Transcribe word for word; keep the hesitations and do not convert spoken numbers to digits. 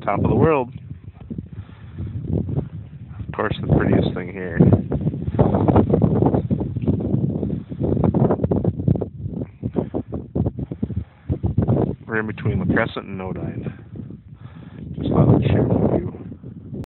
top of the world. Of course, the prettiest thing here. We're in between La Crescent and Odine.